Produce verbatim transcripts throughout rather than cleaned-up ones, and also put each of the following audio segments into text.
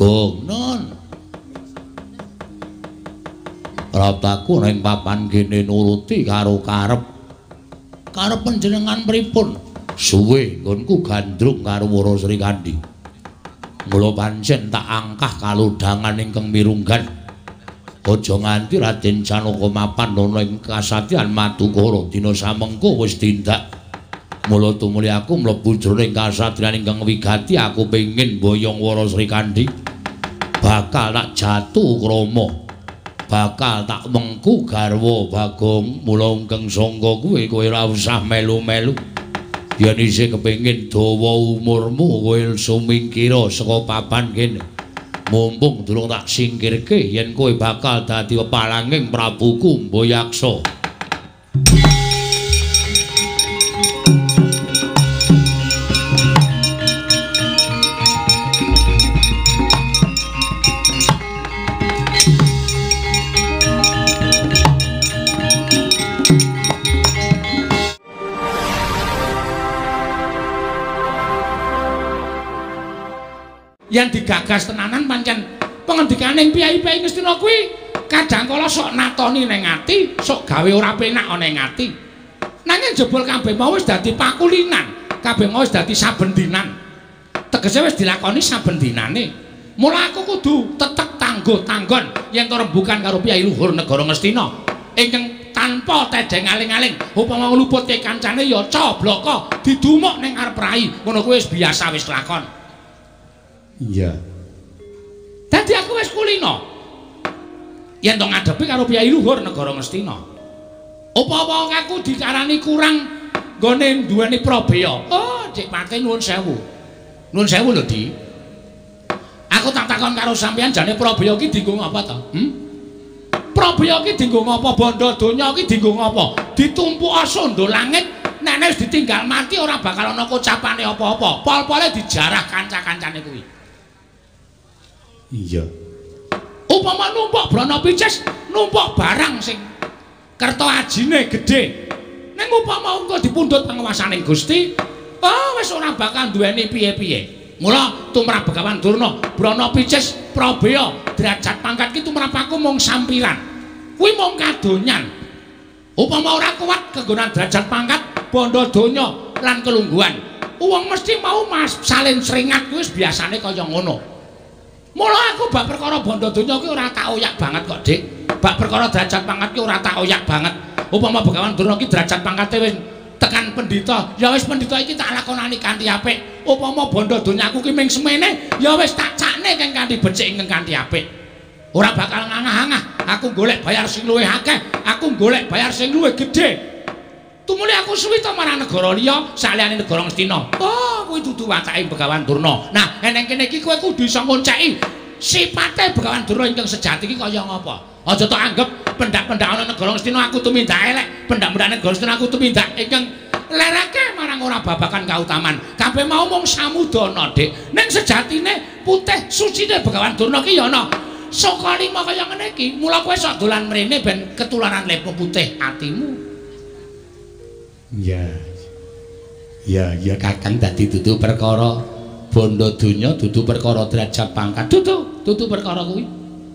Bagong, non. Praptaku ning papan kene nuruti karo karep. Karep panjenengan pripun? Suwe nggonku gandrung karo Wara Sri Kandi. Mula pancen tak angkah kalodhangan ingkang mirunggan. Aja nganti Raden Janaka mapan ana ing kasatyan Madukara dina samengko wis tindak. Mula tumuli aku mlebu jroning kasatriyan ingkang wigati, aku pengin boyong Wara Sri Kandi. Bakal tak jatuh krama. Bakal tak mengku garwa Bagong. Mula ingkang sangka kuwe kowe ora usah melu-melu. Yen isih kepengin dawa umurmu kowe sumingkira saka papan kene. Mumpung durung tak singkirke yen kowe bakal dadi palanging Prabu Kumbayaksa. Yang digagas tenanan pancen pengendikaning piyai-piyai Ngastina kuwi kadang kala sok natoni ning ati, sok gawe ora penak ana ing ati. Nanging jebul kabeh mau wis dadi pakulinan, kabeh mau wis dadi saben dinan. Tegese wis dilakoni saben dinane. Mula aku kudu tetek tangguh tanggon yen to rembugan karo piyai luhur negara Ngastina ingkang tanpa tedeng aling-aling upama luput ke kancane ya cobloko didumuk ning arep rai. Ngono kuwi wis biasa wis lakon. Iya. Dadi aku wis kulino. Yen to ngadepi karo piyai luhur negara Ngastina. Apa-apa aku dikarani kurang nggone duweni probaya. Oh, Dik Pati nuwun sewu. Nuwun sewu lho, Di. Aku tak takon karo sampeyan jane probaya ki dienggo ngapa to? Hm? Probaya ki dienggo ngapa? Bondo donya ki dienggo ngapa? Ditumpuk asanda langit, nek wis ditinggal mati ora bakal ana kocapane apa-apa. Pol-pole dijarah kanca-kancane kuwi. Iya. Upama numpuk brana picis, numpuk barang sing kerta ajine gedhe. Ning upama engko dipundhut panguwasaning Gusti, oh wis ora bakal duweni piye-piye. Mula tumrap Begawan Durna, brana picis, probaya, derajat pangkat ki tumrap aku mung sampiran. Kuwi mung kadonyan. Upama ora kuat kenggonan derajat pangkat, bondo donya lan kelungguhan. Wong mesti mau mas salin seringat kuwi wis biasane kaya ngono. Mula aku bak perkara bondo donya ki ora tak oyak banget kok, Dik. Bak perkara derajat pangkat ki ora tak oyak banget. Upama Begawan Durna ki derajat pangkate wis tekan pendhita, ya wis pendhita iki tak lakonani kanthi apik. Upama bondo donyaku ki ming semene, ya wis tak cakne kang kanthi becik ingkang kanthi apik. Ora bakal ngangah-angah. Aku golek bayar sing luwih akeh, aku golek bayar sing luwih gedhe. Tumuli aku suwi to marang negara liya saliyane negara Ngastina. Oh, kuwi dudu wacake Begawan Durna. Nah, eneng kene iki kowe kudu iso ngonceki sipate Begawan Durna ingkang sejati iki kaya ngapa. Aja tok anggap pendak-pendak ana negara Ngastina aku tumindak elek, pendak-pendak negara Ngastina aku tumindak ingkang lerake marang ora babakan kautaman. Kabeh mau mung samudana, Dik. Ning sejatine putih sucine Begawan Durna ki ya ana saka lima kaya ngene iki. Mula kowe sok dolan mrene ben ketularan lepo putih atimu. Ya. Ya, ya Kakang dadi dudu perkara bondo donya, dudu perkara derajat pangkat. Dudu, dudu perkara kuwi.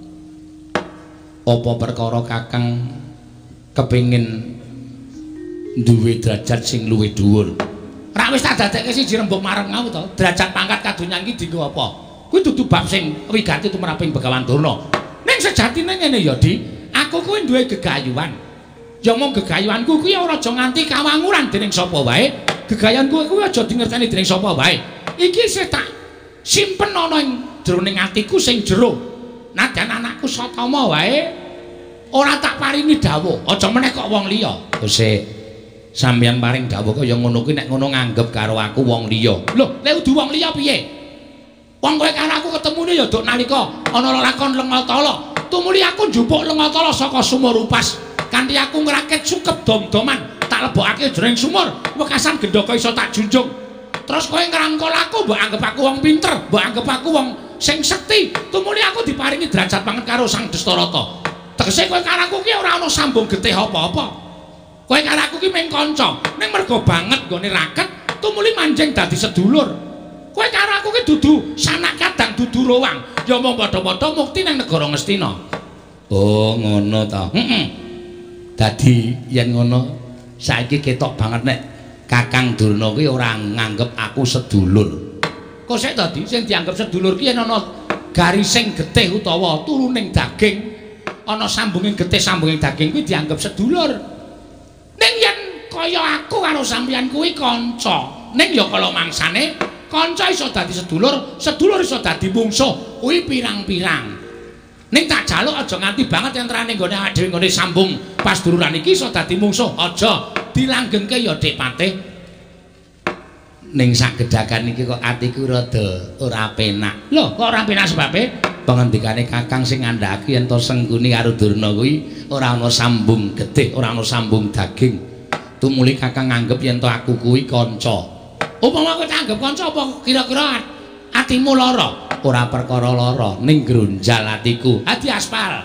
Apa perkara Kakang kepengin duwe derajat sing luwih dhuwur? Ora wis tak dadekke siji rembug marang aku to. Derajat pangkat kadonyan iki dienggo apa? Kuwi dudu bab sing wigati tumraping Begawan Durna. Ning sejatine ngene ya, Di. Aku kuwi duwe gegayuhan. Ya mung gegayuhanku kuwi ora aja nganti kawanguran dening sapa wae. Gegayanku kuwi aja dingerteni dening sapa wae. Iki sing tak simpen ana ing jroning atiku sing jero. Nadyan anakku satama wae ora tak paringi dawuh. Aja meneh kok wong liya. Gusik, sampeyan paring dawuh kaya ngono kuwi nek ngono nganggep karo aku wong liya. Lho, nek udu wong liya piye? Wong kowe karo aku ketemune ya dok nalika ana lakon Lengatala. Tumuli aku njupuk Lengatala saka sumur upas. Kanthi aku ngrakit sukep dom-doman tak lebokake jroning sumur wekasan gendaka iso tak junjung. Terus kowe ngrangkul aku mbok anggap aku wong pinter, mbok anggap aku wong sing sekti. Tumuli aku diparingi derajat banget karo Sang Dastarata. Tegese kowe karo aku ki ora ana sambung getih apa-apa. Kowe karo aku ki mung kanca, ning mergo banget nggone raket tumuli manjing dadi sedulur. Kowe karo aku ki dudu sanak kadang dudu rowang. Ya mung padha-padha mukti nang negara Ngastina. Oh, ngono ta. Heeh. Dadi yen ngono saiki ketok banget nek Kakang Durna kuwi ora nganggep aku sedulur. Kok sik dadi sing dianggep sedulur ki yen ana garising getih utawa turuning daging, ana sambunging getih sambunging daging kuwi dianggep sedulur. Ning yen kaya aku karo sampeyan kuwi kanca, ning ya kala mangsane kanca iso dadi sedulur, sedulur iso dadi mungsuh, kuwi pirang-pirang. Ning tak jaluk aja nganti banget entrane nggone awake dhewe nggone sambung pas duluran iki iso dadi mungsuh, aja dilanggengke ya Dik Patih. Ning sagedhakan iki kok atiku rada ora penak. Lho, kok ora penak sebabe? Pengendikane Kakang sing ngandhaki yen to Sengkuni karo Durna kuwi ora ana sambung getih, ora ana sambung daging. Tumuli Kakang nganggep yen to aku kuwi kanca. Upama kowe tak anggap kanca apa kira-kira atimu lara? Ora perkara lara, ning gronjal atiku. Ati aspal.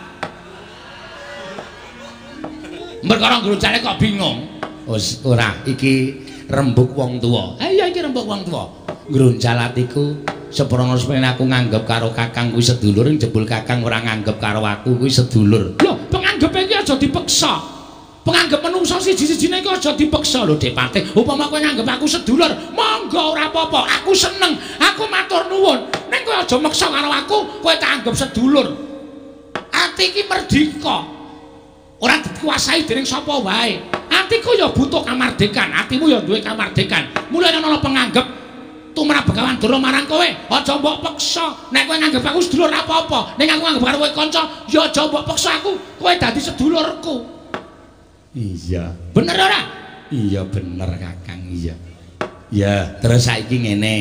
Perkara gronjale kok bingung. Wis ora, iki rembug wong tuwa. Ha iya iki rembug wong tuwa. Gronjal atiku seprono sepen aku nganggep karo Kakang kuwi sedulur, jebul Kakang ora nganggep karo aku kuwi sedulur. Lho, penganggepe iki aja dipeksa. Penganggep menungso siji-sijine iki aja dipeksa lho Dik Patih. Upama kowe nganggep aku sedulur, monggo ora apa-apa. Aku seneng, aku matur nuwun. Ning kowe aja meksa karo aku, kowe tak anggap sedulur. Ati iki merdika. Ora dikuasai dening sapa wae. Atiku ya butuh kamardikan, atimu ya duwe kamardikan. Mulane ana penganggep tumrap Begawan Durna marang kowe, aja mbok peksa. Nek kowe nganggep aku sedulur apa-apa, ning aku nganggep karo kowe kanca, ya aja mbok peksa aku. Kowe dadi sedulurku. Iya. Bener ora? Iya bener Kakang, iya. Ya, terus saiki ngene.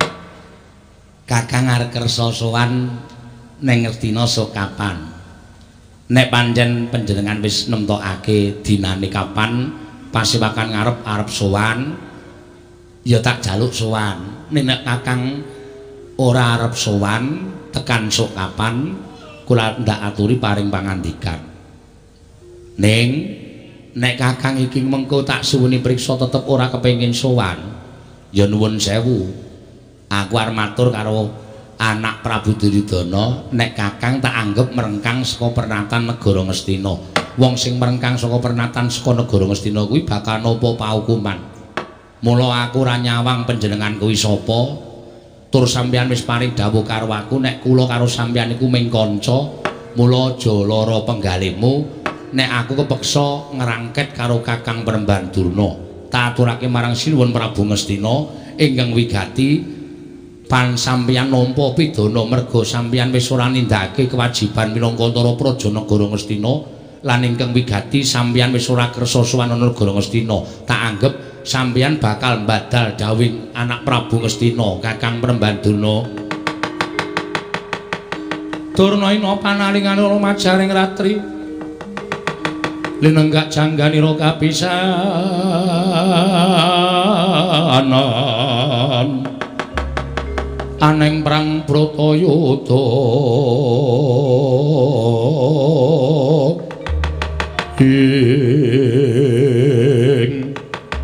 Kakang arep kersa sowan ning Ngastina sok kapan? Nek pancen panjenengan wis nemtokake dinane kapan Pasewakan ngarep arep sowan, ya tak jaluk sowan. Nek Kakang ora arep sowan, tekan sok kapan kula ndak aturi paring pangandikan. Ning nek Kakang iki mengko tak suwuni priksa tetep ora kepengin sowan, ya nuwun sewu. Aku arep matur karo anak Prabu Duryudana, nek Kakang tak anggap merengkang saka pernatan negara Ngastina. Wong sing merengkang saka pernatan saka negara Ngastina kuwi bakal napa paukuman. Mula aku ora nyawang panjenengan kuwi sapa, tur sampeyan wis paring dawuh karo aku nek kula karo sampeyan iku mung kanca, mula aja lara penggalihmu. Nek aku kepeksa ngerangket karo Kakang Penemban Durna, tak aturake marang Sinuwun Prabu Ngastina ingkang wigati pan sampeyan nampa pidana merga sampeyan wis ora nindakake kewajiban minangka antara praja negara Ngastina lan ingkang wigati sampeyan wis ora kersa sowan negara Ngastina. Tak anggep sampeyan bakal mbadal dawing anak Prabu Ngastina, Kakang Penemban Durna. Durna ina panalingane majaring ratri. Linenggak jangganira kapisanan aneng perang Bratayuda ing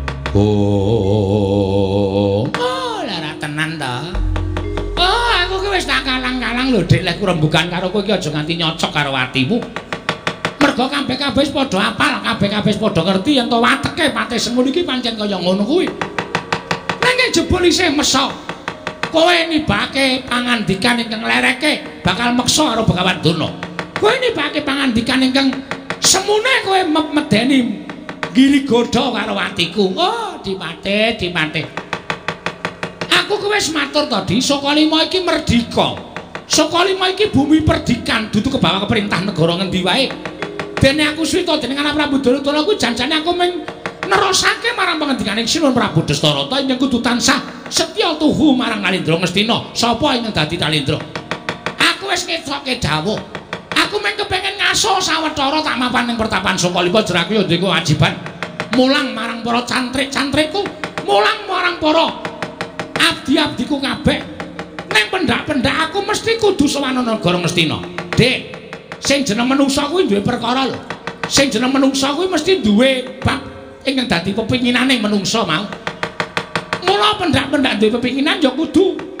oh lara tenan ta. Oh, aku ki wis tak kalang-kalang lho Dik, lek rembugan karo kowe iki aja nganti nyocok karo atimu. Mergo kabeh-kabeh wis padha apal, kabeh-kabeh wis padha ngerti yen to wateke Patih Sengkuni iki pancen kaya ngono kuwi. Nanging jebul isih mesa. Kowe nibake pangandikan ingkang lereke bakal meksa karo Begawan Durna. Kowe nibake pangandikan ingkang semune kowe medeni girigoda karo atiku. Oh, Dipatih, Dipatih. Aku kowe wis matur tadi, saka lima iki merdika. Saka lima iki bumi perdikan, dudu kebawa keperintah negara ngendi wae. Dene aku swita dening anak Prabu Duryudana kuwi janjane aku mung nerosake marang pangendikane Sinuwun Prabu Dastarata yen kudu tansah setya tuhu marang Kalendra Ngastina. Sapa ingkang dadi Kalendra? Aku wis ngetokke dawuh. Aku mung kepengin ngaso sawetara tak mapan ning pertapan Sukalima jer aku ya duwe kewajiban mulang marang para cantrik-cantrikku, mulang marang para abdi-abdiku kabeh. Ning pendak-pendak aku mesti kudu sowan negara Ngastina. Dik, sing jeneng manungsa kuwi duwe perkara lho. Sing jeneng manungsa kuwi mesti duwe bab ingkang dadi pepinginane manungsa mau. Mula pendak-pendak duwe pepinginan ya kudu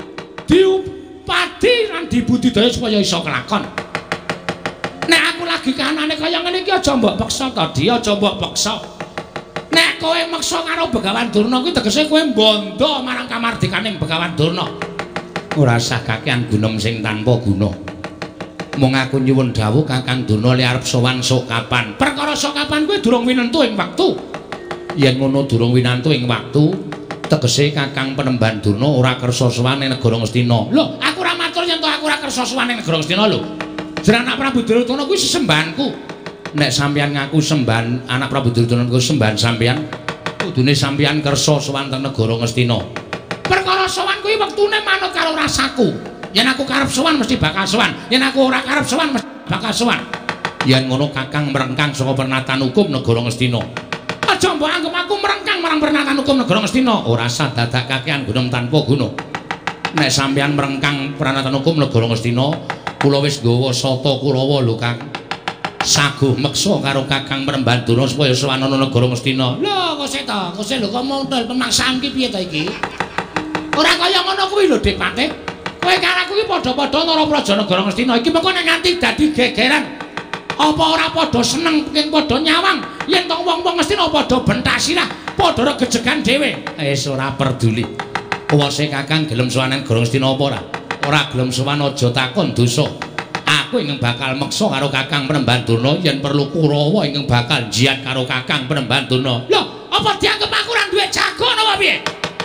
diupadi lan dibudidaya supaya iso kelakon. Nek aku lagi kanane kaya ngene iki aja mbok peksa to, Di, aja mbok peksa. Nek kowe meksa karo Begawan Durna kuwi tegese kowe mbondo marang kamardikaning Begawan Durna. Ora usah kakean gunem sing tanpa guna. Mung aku nyuwun dawuh Kakang Durna li arep sowan sok kapan. Perkara sok kapan kuwi durung winentu ing wektu. Yen ngono durung winantu ing wektu, tegese Kakang Penemban Durna ora kersa sowan ing negara Ngastina. Lho, aku ora matur yen to aku ora kersa sowan ing negara Ngastina lho. Jeneng anak Prabu Duryudana kuwi sesembahanku. Nek sampeyan ngaku sembahan anak Prabu Duryudana kuwi sembahan sampeyan, kudune sampeyan kersa sowan teng negara Ngastina. Perkara sowan kuwi wektune manut karo rasaku. Yen aku karep sowan mesti bakal sowan. Yen aku ora karep sowan mesti bakal sowan. Yen ngono Kakang merengkang saka pernatan hukum negara Ngastina. Aja mbok anggap aku merengkang marang pernatan hukum negara Ngastina. Ora usah dadak kakean gunem tanpa guna. Nek sampeyan merengkang pernatan hukum negara Ngastina, kula wis nggawa Sata Kurawa lho, Kang. Saguh meksa karo Kakang Penemban Durna supaya sowan ana negara Ngastina. Lho, kok sik to? Kok sik lho kok montel pemaksaan ki piye to iki? Ora kaya ngono kuwi lho, Dik Patih. Kowe karo aku ki padha-padha Narapraja negara Ngastina iki mengko nek nganti dadi gegeran. Apa ora padha seneng pengin padha nyawang yen tong wong-wong Ngastina padha bentak sirah, padha regejegan dhewe. Wis ora peduli. Kuwase Kakang gelem sowan negara Ngastina apa ora? Ora gelem sowan aja takon dosa. Aku ingkang bakal meksa karo Kakang Penemban Durna yen perlu Kurawa ingkang bakal jiat karo Kakang Penemban Durna. Lho, apa dianggep aku ora duwe jago napa piye?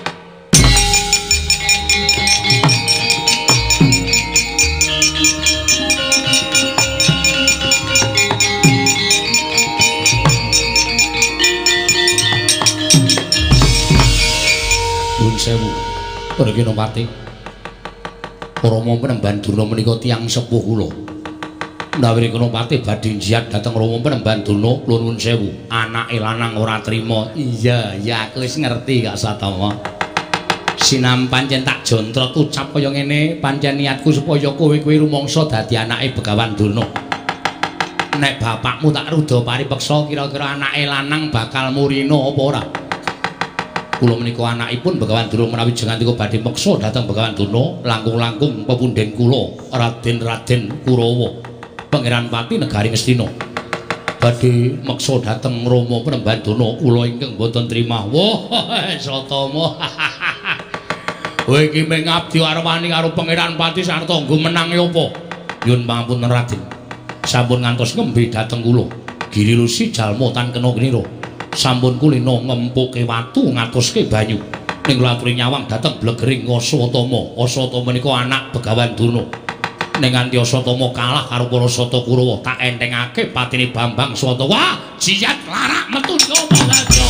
Nuwun sewu, Reki Nopati. Rama Penemban Durna menika tiyang sepuh kula. Menawi Reki Nopati badhe jiat dhateng Rama Penemban Durna, kula nuwun sewu. Anake lanang ora trima. Iya, ya aku wis ngerti Kak Satama. Sinam pancen tak jontrot ucap kaya ngene, pancen niatku supaya kowe kuwi rumangsa dadi anake Begawan Durna. Nek bapakmu tak rudha paripeksa kira-kira anake lanang bakal murina apa ora? Kula menika anakipun Begawan Durna menawi jenengan badhe meksa dhateng Begawan Durna, langkung-langkung pepunden kula Raden-Raden Kurawa, Pangeran Pati negari Ngastina. Badhe meksa dhateng Rama Penemban Durna, kula ingkang boten trimah. Wah, Satama. Kowe iki mung ngabdi arwani karo Pangeran Pati sarta nggo menang apa? Nyuwun pangapunten Raden. Sampun ngantos ngembe dhateng kula. Giri Rusi jalma tan kena knira. Sampun kulina ngempuke watu ngatuske banyu. Ning kula aturi nyawang dhateng blegering Aswatama. Aswatama menika anak Begawan Durna. Ning nganti Aswatama kalah karo para Sata Kurawa, tak entengake patine Bambang Swata. Wah, jiat larak metu nyoba lajo.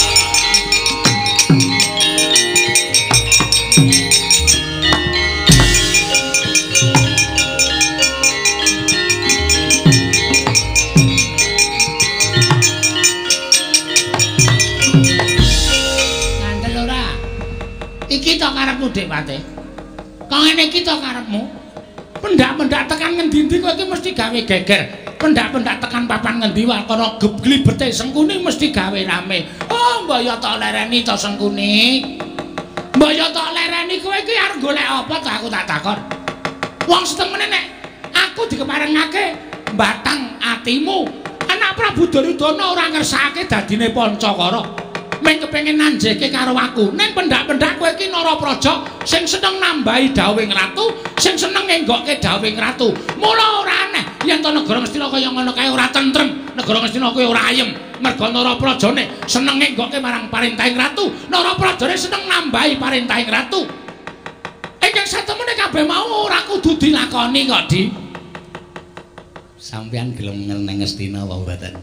Iki to karepmu, Dik Patih. Kok ngene iki to karepmu? Pendak-pendak tekan ngendi-endi kowe iki mesti gawe geger. Pendak-pendak tekan papan ngendi wae kono glibete Sengkuni mesti gawe rame. Oh, mbok yo tok lereni to Sengkuni. Mbok yo tok lereni kowe iki arep golek apa to aku tak takon. Wong setemene nek aku dikeparengake mbatang atimu. Anak Prabu Duryudana ora ngersakake dadine Pancakara. Meng kepengin nanjeke karo aku. Ning pendak-pendak kowe iki Narapraja sing seneng nambahi dawuhing ratu, sing seneng ngenggokke dawuhing ratu. Mula ora aneh yen to negara Ngastina kaya ngono kae ora tentrem, negara Ngastina kuwi ora ayem. Merga Naraprajane seneng ngenggokke marang parentahing ratu, Naraprajane seneng nambahi parentahing ratu. Ingkang satemene kabeh mau ora kudu dilakoni kok, Di. Sampeyan gelem neng Ngastina apa mboten?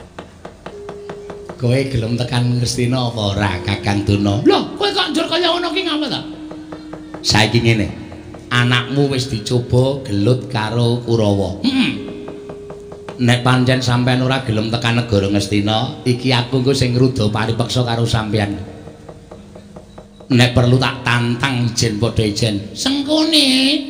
Kowe gelem tekan Ngastina apa ora, Kakang Durna? Lho, kowe kok njur kaya ngono ki ngapa ta? Saiki ngene. Anakmu wis dicoba gelut karo Kurawa. Heeh. Nek pancen sampean ora gelem tekan negara Ngastina, iki aku engko sing ngrudha paripeksa karo sampean. Nek perlu tak tantang ijen padha ijen. Sengkuni.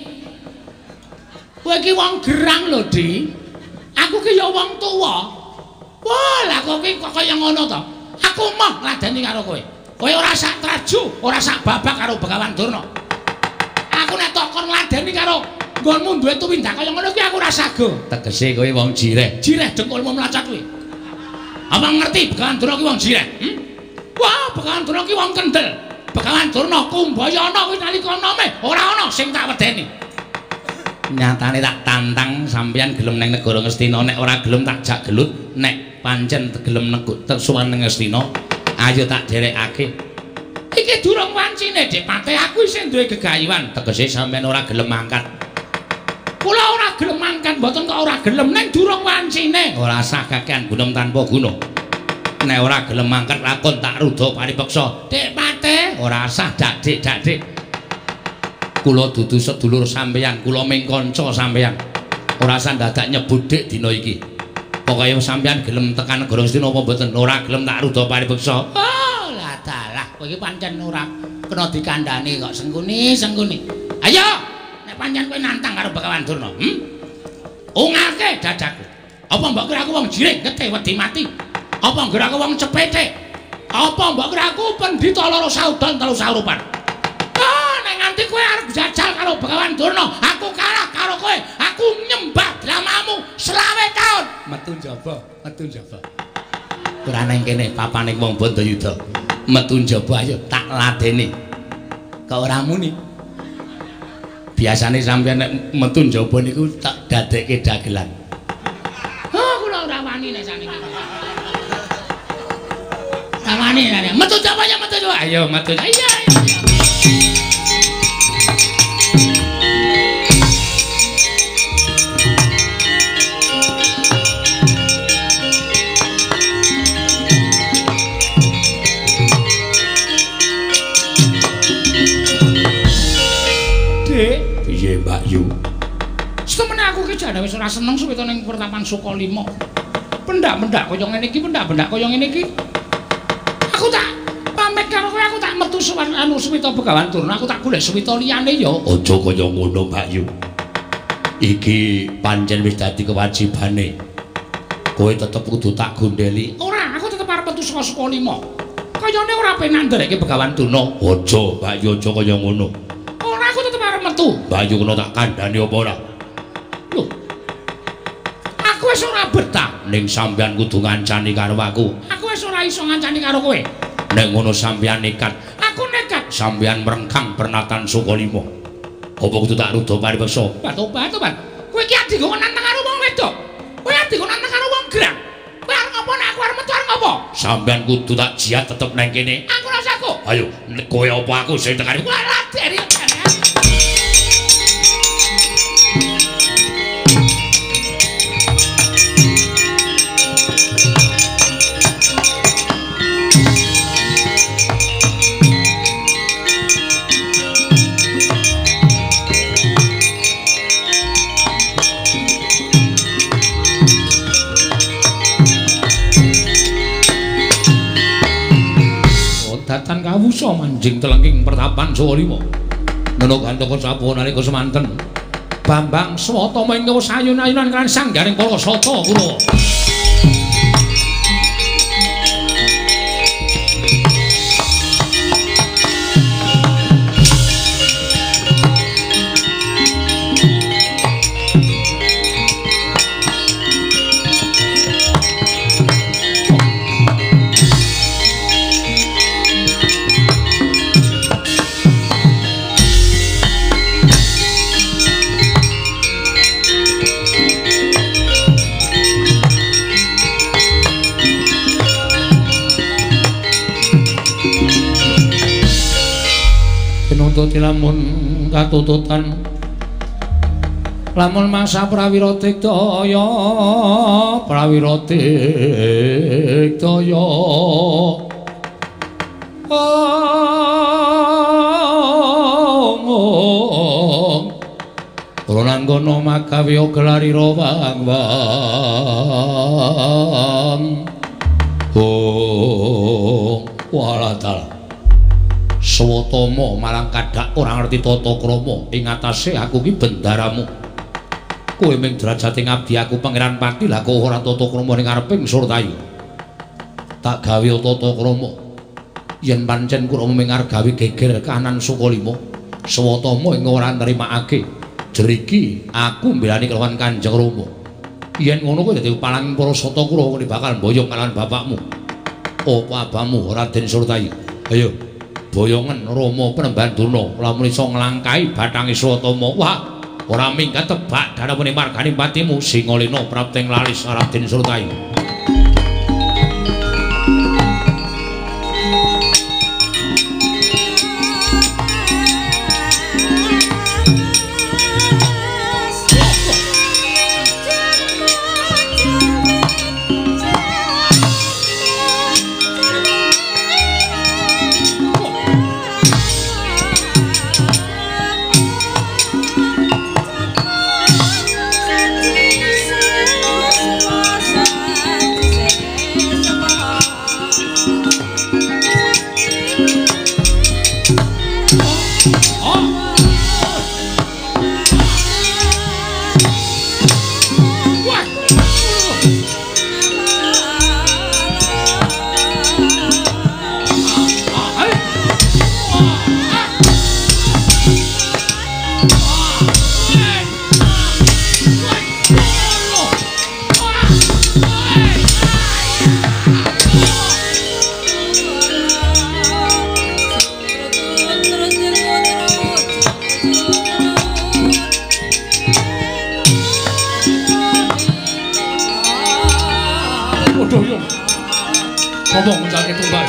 Kowe iki wong gerang lho, Di. Aku ki ya wong tuwa. Wah, lah kok iki kok kaya ngono to? Aku moh ngladeni karo kowe. Kowe ora sak traju, ora sak babak karo Begawan Durna. Aku nek tok kon ngladeni karo nggonmu duwe tumindak kaya ngono kuwi aku ora sago. Tegese kowe wong jireh. Jireh dengkulmu mlacak kuwi. Apa ngerti Begawan Durna ki wong jireh? Hm? Wah, Begawan Durna ki wong kendel. Begawan Durna Kumbayana kuwi nalika enome ora ana sing tak wedeni. Nyatane tak tantang sampeyan gelem nang negara Ngastina, nek ora gelem tak jak gelut, nek pancen gelem nekuk suwan nang Ngastina, ayo tak derekake. Iki durung wancine, Dik Patih, aku isih duwe gegayuhan. Tegese sampeyan ora gelem mangkat. Kula ora gelem mangkat, mboten kok ora gelem, ning durung wancine. Ora sah kakehan gunung tanpa guna. Nek ora gelem mangkat lakon tak rudha paripeksa. Dik Patih, ora sah dak-dik dak-dik. Kula dudu sedulur sampeyan, kula ming kanca sampeyan. Ora usah dadak nyebut dik dina iki. Pokoke sampeyan gelem tekan negara Ngastina apa mboten? Ora gelem tak rudha paripeksa. Oh, lah dalah, kowe iki pancen ora kena dikandhani kok sengkuni-sengkuni. Ayo, nek pancen kowe nantang karo Begawan Durna, hm? Ungake dadaku. Apa mbok kira aku wong jiring gete wedi mati? Apa kira aku wong cepete? Apa mbok kira aku pendhita loro saudan telu saurupan? Nanti kowe arep jajal karo Begawan Durna, aku kalah karo kowe, aku nyembah dramamu selawe taun. Metu njaba, metu njaba. Ora nang kene papane wong Bandayuda. Metu njaba ayo tak ladeni. Kok ora muni? Biasane sampeyan nek metu njaba niku tak dadekke dagelan. Oh, kula ora wani nek saniki. Ora wani nek metu njaba ya metu njaba. Ayo metu. Iya, iya. Piye Mbak Yu? Setemene aku ki jane wis ora seneng suwita ning Pertapan Sukalima. Pendak-pendak kaya ngene iki, pendak-pendak kaya ngene iki. Aku tak pamit karo kowe, aku tak metu suwan anu suwita Begawan Durna, aku tak golek suwita liyane ya. Aja kaya ngono Mbak Yu. Iki pancen wis dadi kewajibane. Kowe tetep kudu tak gondeli. Ora, aku tetep arep metu saka Sukalima. Kayane ora penak ndereke Begawan Durna. Aja Mbak Yu, aja kaya ngono. Aku tetep arep metu. Bayu kena tak kandhani apa ora? Lho. Aku wis ora betah ning sampeyan kudu ngancani karo aku. Aku wis ora iso ngancani karo kowe. Nek ngono sampeyan nekat. Aku nekat. Sampeyan merengkang Pernatan Sukalima. Apa kudu tak rudha paripeksa? Tobat, tobat. Kowe iki adi kok nantang karo wong wedok. Kowe adi kok nantang karo wong gerang. Kowe arep ngopo nek aku arep metu arep ngopo? Sampeyan kudu tak jiat tetep nang kene. Aku ora sago. Ayo, kowe apa aku sing tekani? Walah deri. Datan kawusa manjing telengking Pertapan Sukalima. Nena gantaka sapuh nalika semanten. Bambang Swatama ing sayun-ayunan kan sanggaring Palasata Kurawa. Pinututi lamun katututan lamun mangsa prawira digdaya prawira digdaya oh ora nanggono magawe gelarira wang-wang oh waladal Swatama malang kadhak ora ngerti tata krama ing atase aku ki bendaramu. Kowe ming derajate ngabdi aku Pangeran Pati lah kok ora tata krama ning ngareping Surtayu. Tak gawe tata krama. Yen pancen kula ming arep gawe geger kahanan Sukalima, Swatama ing ora nrimakake. Jeriki aku mbelani kelawan Kanjeng Rama. Yen ngono kowe dadi palanging para Satakura kowe bakal boyong kalawan bapakmu. Apa abamu Raden Surtayu? Ayo, boyongan Rama Penemban Durna lamun iso nglangkahi bathange Swatama. Wah, ora minggat tebak darawene margane patimu Singalena prapting lalis Raden Surtayu. Ngomong mencari tumbal.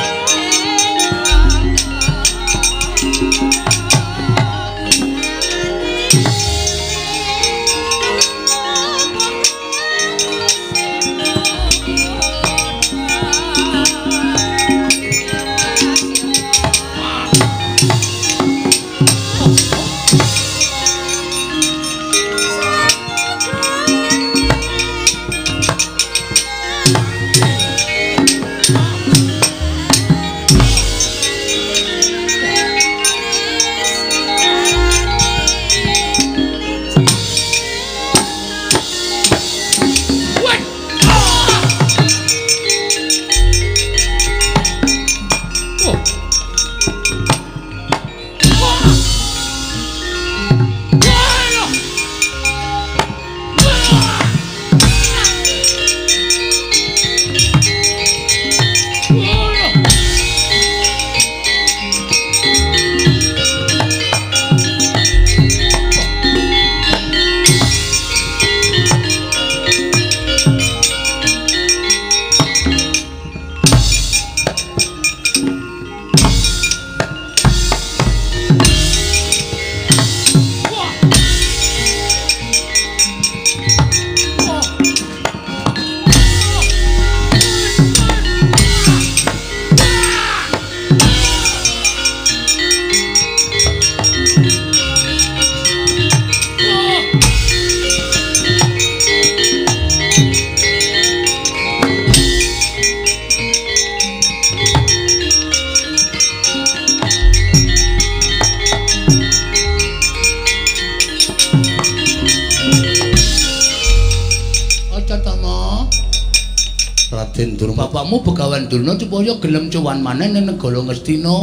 Bapakmu Begawan Durna supaya gelem cuwan maneh ning negara Ngastina.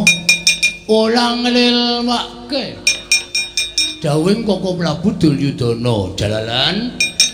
Ora nglilwake dawuhing Koko Prabu Duryudana. Jalalan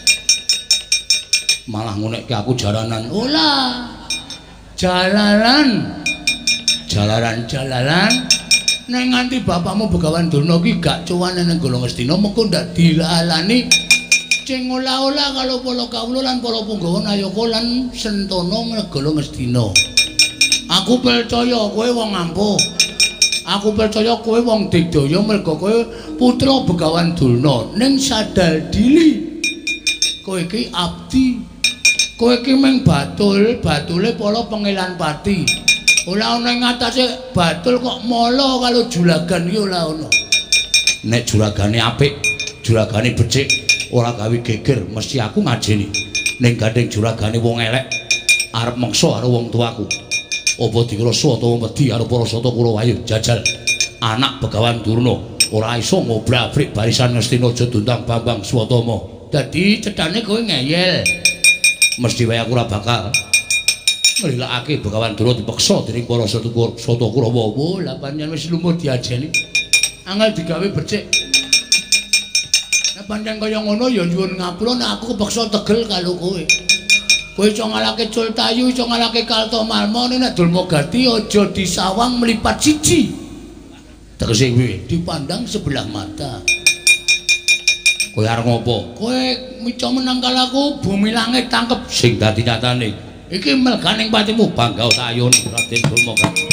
malah ngunekke aku jalanan. Ora. Jalalan. Jalaran jalalan ning nganti bapakmu Begawan Durna ki gak cuwan ning negara Ngastina mengko ndak dilalani sing olah-olah kalau para kawula lan para punggawa Nayaka lan Sentana negara Ngastina. Aku percaya kowe wong ampuh. Aku percaya kowe wong digdaya merga kowe putra Begawan Durna. Ning sadadili kowe iki abdi. Kowe iki mung batul, batule para pengilan pati. Ora ana ing atase batul kok mala kalau juragan iki ora ana. Nek juragane apik, juragane becik ora gawe geger mesti aku ngajeni ning gandeng juragane wong elek arep meksa karo wong tuaku apa dikira Swatama wedi karo para Satakura ayo jajal anak Begawan Durna ora iso ngobrak-abrik barisan Ngastina aja dundang Bambang Swatama dadi cethane kowe ngeyel mesti wae aku ora bakal nglilakake Begawan Durna dipeksa dening para Satakura Satakura wae lah panjenengan wis lumut diajeni angel digawe becik. Nek pancen kaya ngono ya nyuwun ngapura nek aku kepeksa tegel karo kowe. Kowe iso ngalahke Cultayu, iso ngalahke Kaltomalma, nek Dulmagati aja disawang melipat siji. Tegese kuwi dipandang sebelah mata. Kowe arep ngopo? Kowe mica menang kalaku bumi langit tangkep sing dadi nyatane. Iki melganing patimu bangga tayun Raden Dulmagati.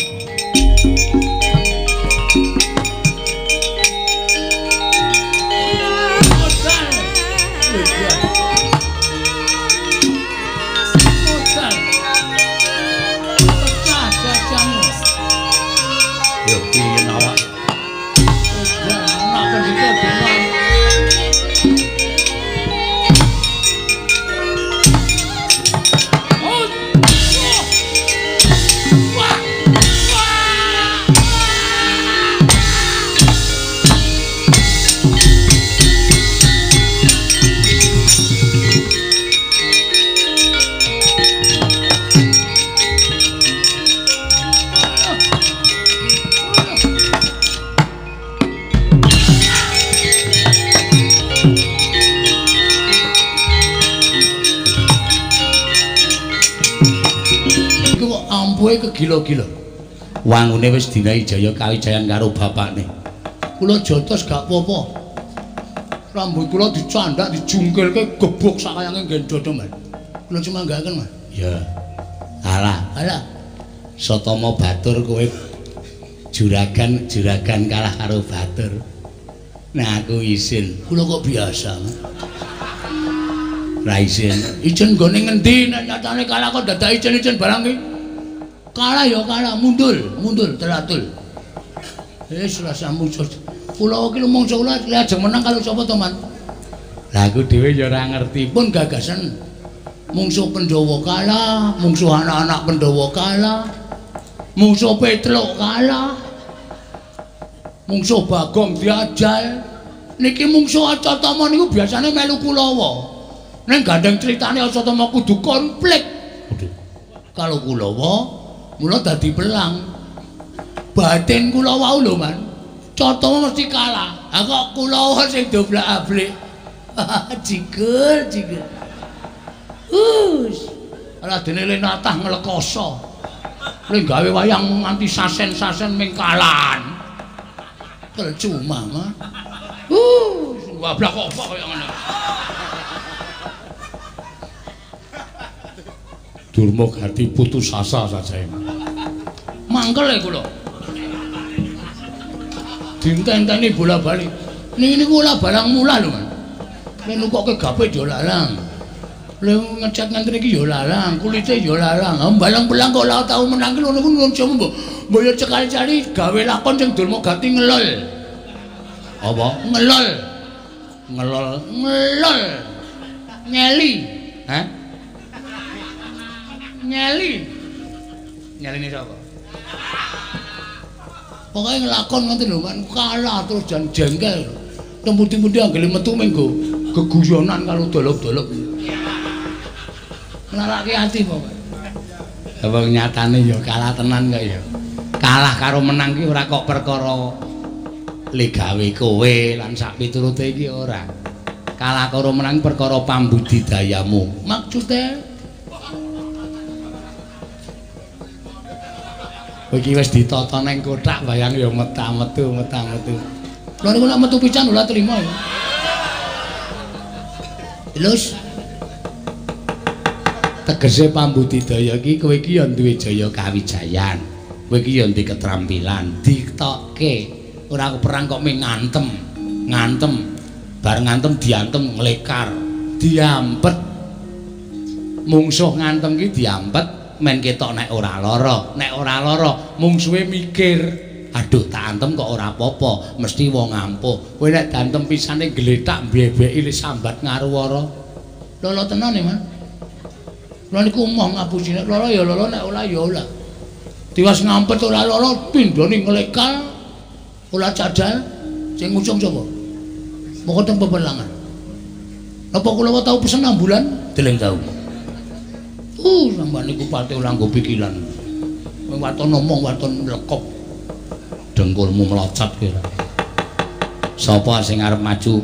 Kegila-gila. Wangune wis dinahi jaya kawijayan karo bapakne. Kula jotos gak apa-apa. Rambut kula dicandak, dijungkilke gebuk sakayange nggen dodo, Mas. Kula cuma nggaken, Mas. Ya. Alah, alah. Satama Batur kowe juragan juragan kalah karo Batur. Nah aku isin. Kula kok biasa, Mas. Ra isin. Ijen nggone ngendi nek nyatane kalah kok dadak ijen-ijen barang iki? Kalah ya kalah, mundur, mundur teratul. Wis rasa muncul. Kula iki mongso kula lajeng menang kalau sapa to, Man? Lah aku dhewe ya ora ngerti pun gagasan. Mungsuh Pandhawa kalah, mungsuh anak-anak Pandhawa kalah. Mungsuh Petruk kalah. Mungsuh Bagong diajal. Niki mungsuh Acatama niku biasane melu Kulawa. Ning gandeng critane Acatama kudu konflik. Kalau Kulawa mula dadi pelang. Batin kula wau lho, Man. Catama mesti kalah. Ha kok Kulawa sing doblak-ablik. Jigel, jigel. Us. Ala dene le natah nglekoso. Le gawe wayang nganti sasen-sasen ming kalan. Percuma, Man. Us, wablak apa kaya ngono. Dulmagati putus asa saja. Mangkel ya kula. Dinten-teni bola-bali. Niki niku ora barang mula lho, Man. Nek nukoke gape yo larang. Lha ngecat nganti iki yo larang, kulite yo larang. Balang-balang kok ora tau menang ki ngono ku coba mbok mboyo cekali-cali gawe lakon sing Dulmagati ngelol. Apa? Ngelol. Ngelol, ngelol. Nyeli. Hah? Nyeli. Nyelini sapa? Pokoke nglakon ngoten lho, Man, kalah terus jan jengkel. Temputi-temputi anggere metu menggo geguyonan karo dolop-dolop. Nalake ati pokoke. Apa nyatane ya kalah tenan kok ya. Kalah karo menang ki ora kok perkara le gawe kowe lan sak piturute iki ora. Kalah karo menang perkara pambudidayamu. Maksude iki wis ditata ning kothak bayang ya meta-metu meta-metu. Lha niku nek metu pican ora trima ya. Lus. Tegese pambudidaya iki kowe iki ya duwe jaya kawijayan. Kowe iki ya duwe ketrampilan, ditokke. Ora perang kok ming ngantem. Ngantem. Bar ngantem diantem nglekar, diampet. Mungsuh ngantem ki diampet. Men ketok nek ora lara, nek ora lara mungsuhe mikir, aduh tak antem kok ora apa-apa, mesti wong ampuh. Kowe nek dantem pisane gletak mbebeki le sambat ngaruwara. Lala tenan e, Man. Lha niku moh ngapusi nek lara ya lara, nek ora ya ora. Tiwas ngampet ora lara, pindhane nglekal, ora cadal, sing ngucung sapa? Moko teng pepelangan. Napa kula tau pesen ambulan? Deleng tau. Uh, sampeyan niku pate ora nggo pikiran. Kowe waton ngomong waton lekop. Dengkulmu melocot kira. Sapa sing arep maju?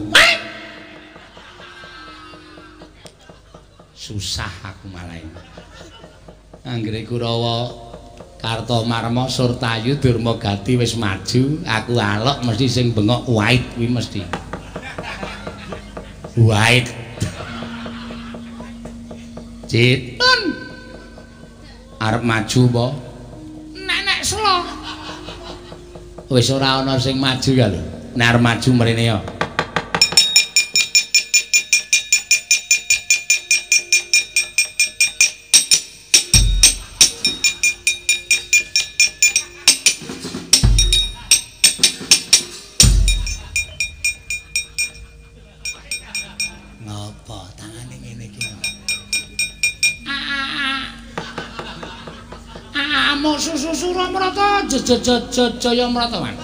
Susah aku malah. Anggere Kurawa Kartomarma Surtayu Durmagati wis maju, aku alok mesti sing bengok wait kuwi mesti. Wait. Citun. Arep maju apa? Nenek Sela. Wis ora ana sing maju ya lho. Nek arep maju mrene ya. Ngopo tangane ngene iki? Amo susu-sura mrata jaya mrata man.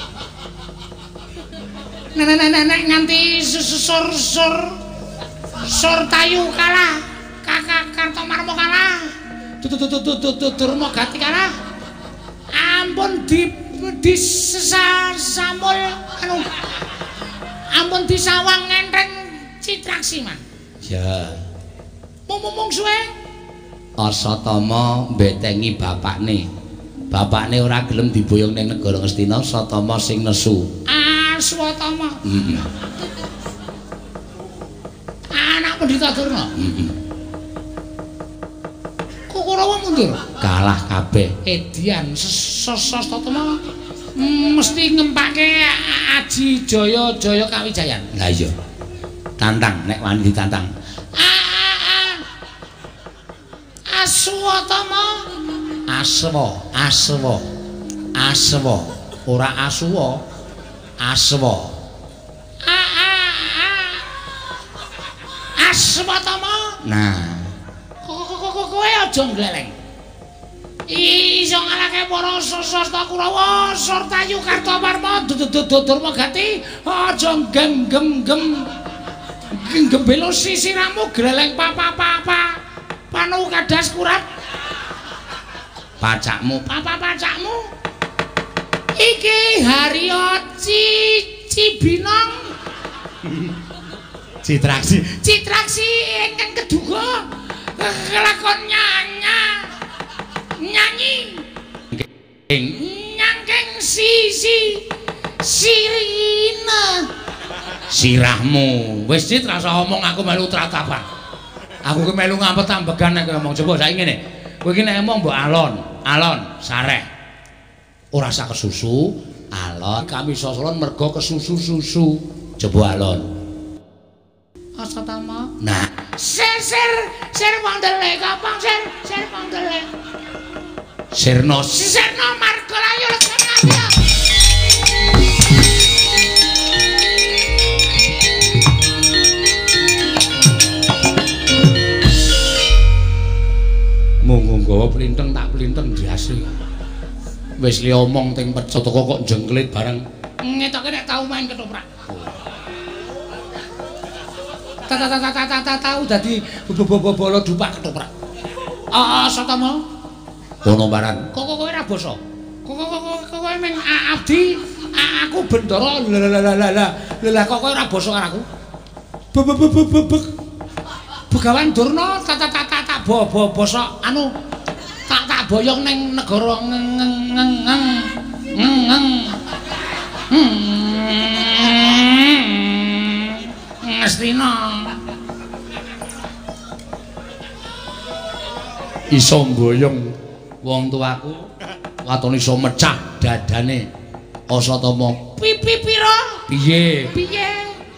Nenek-nenek nganti sur-sur Surtayu kalah, Kakak Kartomarma kalah. Durmagati kalah. Ampun di disamul anu. Ampun disawang ngenteng Citraksi man. Ya. Mung-mung suwe. Asatama mbetengi bapakne. Bapakne ora gelem diboyong ning negara Ngastina, Satama sing nesu. Aswatama. Heeh. Anak Pendhita Durna. Heeh. Kurawa mundur. Kalah kabeh. Edian Sasatama mesti ngempake Aji Jaya Jaya Kawijayan. Lah iya. Tantang nek wani ditantang. Aswatama. Aswa, aswa. Aswa, ora asuwa. Aswa. Aswatama. Nah, kowe aja gleleng. Iso ngalahke para sastra Kurawa, Surtayu Kartomarma, Durmagati, aja gem-gem-gem. Gembelo sisiramu gleleng papa-papa. Panu kadas kurat. pacakmu, Papa pacakmu. Iki Harya Cibinong. Citraksi. Citraksi ingkang keduga kelakon nyanya. Nyanyi. Nyangkeng sisi sirine. Sirahmu. Wis Cit rasa omong aku melu tratapan. Aku ki melu ngampet ambegan nek ngomong coba saiki ngene. Kowe iki nek ngomong mbok alon, alon sareh. Ora sak kesusu, alon kami sosolan mergo kesusu-susu. Coba alon. Asatama. Nah, Ser ser ser pangdele kapang ser ser pangdele. Sirna Serno Margalayu Leksanaya. monggo nggawa plinteng tak plinteng ndiase. Wis li omong teng pecut kok jengklit bareng. Ngetoke nek tau main ketoprak. Tata tata tata tata dadi bobo-bobo dupak ketoprak. Ah, Satama. Kono baran. Kok kowe ora basa? Kok kowe meng abdi, aku Bendara. Lah lah lah lah kok kowe ora basa karo aku? Bebebebebek. Begawan Durna tata tata tak bobo basa anu tak tak boyong ning negara ngeng ngeng Ngastina. Iso mboyong wong tuaku waton iso mecah dadane Asatama. Pipi pira? Piye? Piye?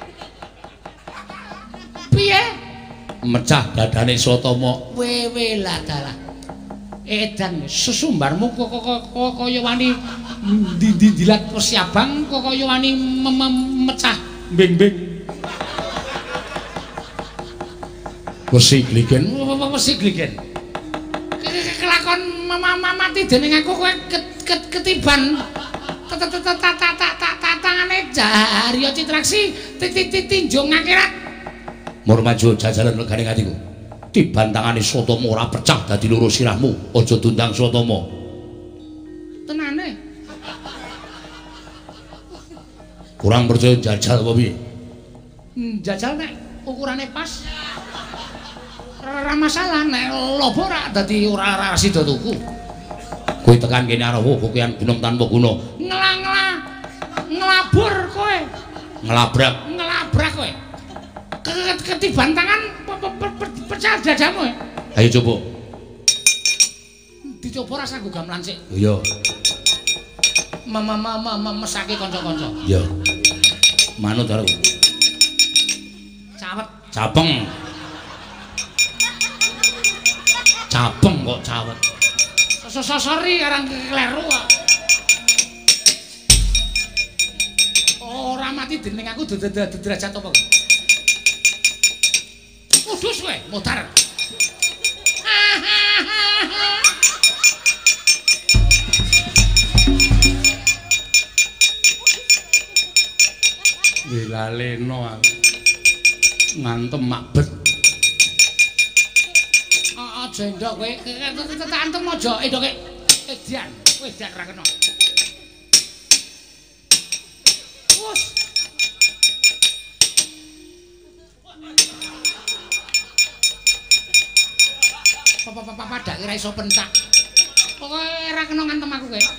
Piye? Mecah dadane Asatama. Wewe lah dalah. Edan sesumbarmu kok kok kaya wani dilat persiabang kok kaya wani mecah mbing-mbing. Wesi gligen. Wesi gligen. Kelakon mati dening aku kowe ketiban tangane Harya Citraksi tinjung akhirat. Mur maju jajalan legane atiku. Tiban tangane Asatama ora pecah dadi loro sirahmu. Aja dundang Asatama. Tenane. Kurang percaya jajal apa piye? Jajal nek ukurane pas. Ora masalah nek lobo ora dadi ora ora sida tuku. Kowe tekan kene arep kokean gunung tanpa guna. Ngela-ngela. Ngelabur kowe. Ngelabrak. Ngelabrak kowe. Ketiban tangan pecah dadamu. Ayo coba. Dicoba rasa nggo gamelan sik. Iya. Mama mama mesake kanca-kanca. Iya. Manut karo. Cawet. Capeng. Capeng kok cawet. Sosori arang kleru kok. Ora mati dening aku derajat apa? Kudus kowe, mutar. Wilaleno aku. Ngantem makbet. Aja ndok kowe, tantem aja endoke. Edian, kowe edian ora kena. Wus. Papa-papa padak ora iso pentak. Pokoke ora kena ngantem aku kowe.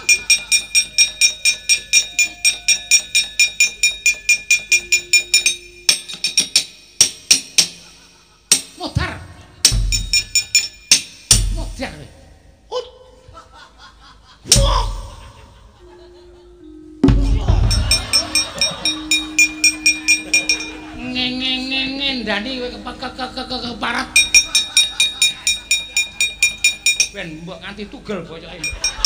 Motor. Motor. Ut. Wah. Ngeng-ngeng-ngeng-ngendani kowe keparat. Ben mbok nganti tugel bocoke.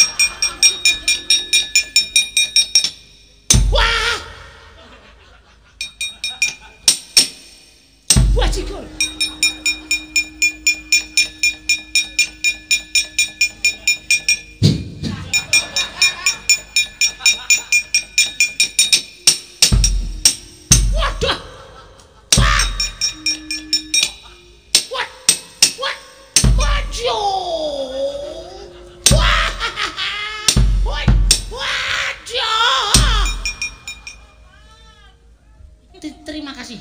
Wah! Wah cikul. Waduh. Wah! What? What? Waduh. Terima kasih.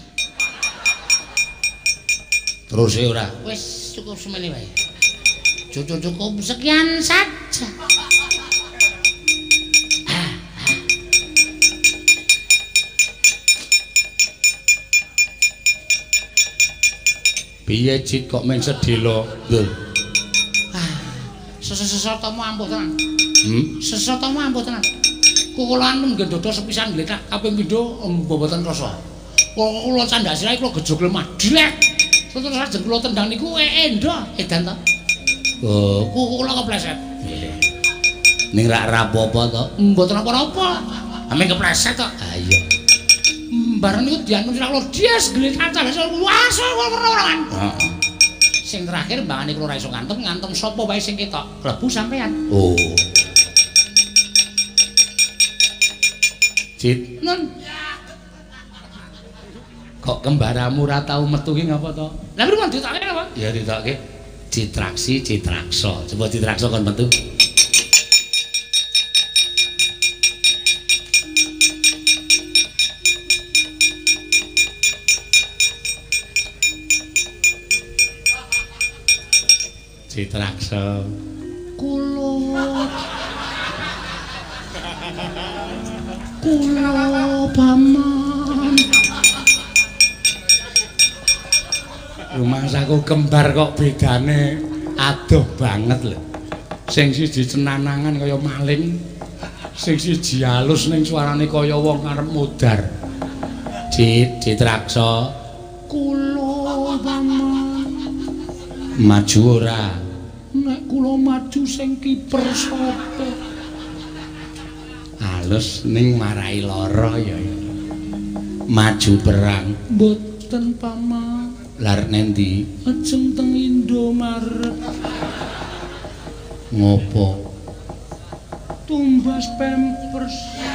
Terus e ora. Wis cukup semene wae. Cukup cukup sekian saja. Piye Cik kok meng sedhela? Lho. Ah, sesotomu ampuh tenan. Hmm? Sesotomu ampuh tenan. Kukulan nggendodho sepisan gletak kaping pindho mboten rasa. Kula candhak sirahe kula gejog lemah. Dilek. Terus lajeng kula tendang niku endo edan to. Oh, kula kepleset. Ning ra apa-apa to? Mboten apa-apa. Ameng kepleset to. Ha iya. Bareng niku dianu sira kula dies gletak candhak wah ora kan. Heeh. Sing terakhir mbangane kula ora iso ngantem, ngantem sapa wae sing ketok. Klebu sampean. Oh. Cit. Nun. Kok kembaramu ora tau metu ki ngapa to? Lah pripun ditokke apa? Ya ditokke Citraksi Citraksa. Coba Citraksa kon metu. Citraksa. Kula Kula paman. Rumangsaku kembar kok bedane adoh banget lho. Sing siji cenanangan kaya maling, sing siji halus ning suarane kaya wong arep mudar. Cit, Citraksa. Kula paman. Maju ora? Nek kula maju sing kiper sapa? Halus ning marai lara ya. Maju perang. Mboten paman. Lar nendi? Ajeng teng Indomaret. Ngopo? Tumbas pampers.